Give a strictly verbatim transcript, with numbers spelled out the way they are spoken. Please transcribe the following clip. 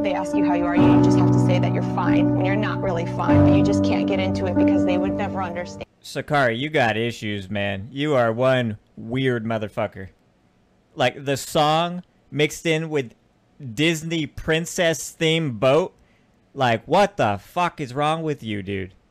they ask you how you are, you just have to say that you're fine when you're not really fine, but you just can't get into it because they would never understand. Sakari, you got issues, man. You are one weird motherfucker. Like, the song mixed in with Disney princess theme boat. Like, what the fuck is wrong with you, dude?